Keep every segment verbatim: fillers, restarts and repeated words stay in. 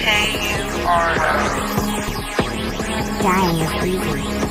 K U R O. Dying is easy.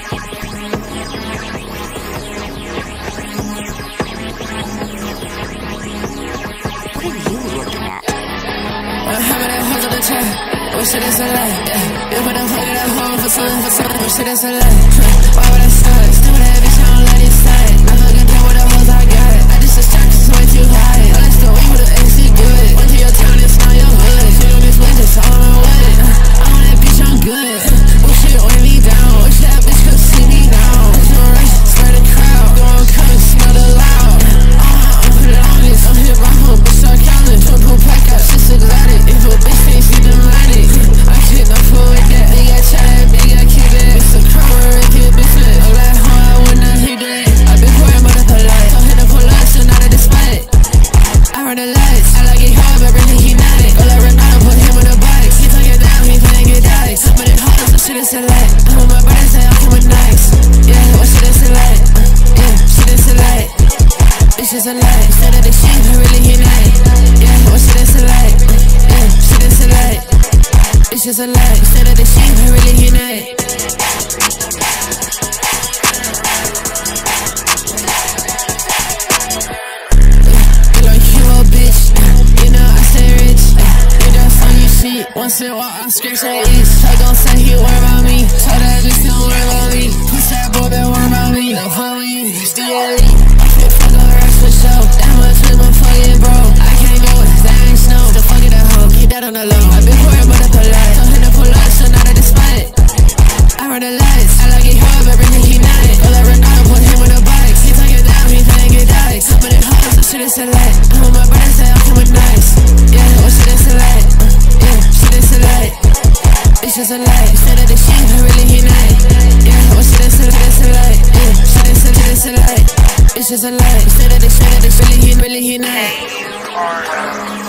What are you looking at? How many hoes on the track? Wish it is a lie, yeah. You put them fucking at home for some, for some. Wish it is a lie. Why would I start? Still with that bitch, I don't let it slide. I fucking done with the hoes I got. I just distract, it's way too high. I like the way with the X, it good. Went to your town, it's not your hood. You know this bitch, it's all I want. I want that bitch, I'm good. Wish it weigh me down. Wish that bitch could see me down. It's no rush, spread the crowd. Going come and smell the loud. I'm for the longest. I'm hit my home, bitch, start counting. Twin pool pack out, shit's exotic. If a bitch can't see them light it, I can't not fool with that. Big got chat, big got kick that. It's a crowd, it get business. I'm like, how I would not hit that. I been pouring by the polite. Don't hit the pull up, so not a display. I run the lights. I like it hard, but really he not it. Go like Ronaldo, put him on the bike. He talk it down, he playing it dice. But it hard, so shit is a light. I'm on my brother, say I'm coming nice. Yeah, what shit is a light? Yeah, shit is a light. It's just a light. Said that the shit, but really he not it. Yeah, what shit is a light? Yeah, shit is a light. It's just a light. Said that the shit, but really he not it. Once in a while, I scratch that itch. I gon' say he worry about me. So that bitch don't worry about me. Push that boy, that worry about me. Don't fuck with me, still elite. I feel fuck on rest for show. That much with my fucking bro. I can't do it, that ain't snow. Still fucking that hoe, keep that on the low. I been pouring by the polite. Don't hit the pull up, so not a despite. I run the lights. I like it hard, but really he not it. Go like Ronaldo, put him on the bike. He take it down, he playing it dice. But it hard, so shit is a light. I'm on my brother, say I'm coming nice. Yeah, what shit is a light? It's just a light. Said that the shit, but really he not it. Yeah, what shit is a light? It's a light. Yeah, shit is a light. It's a light. It's just a light. Said that the shit, that the really he, really he not it. K U R O.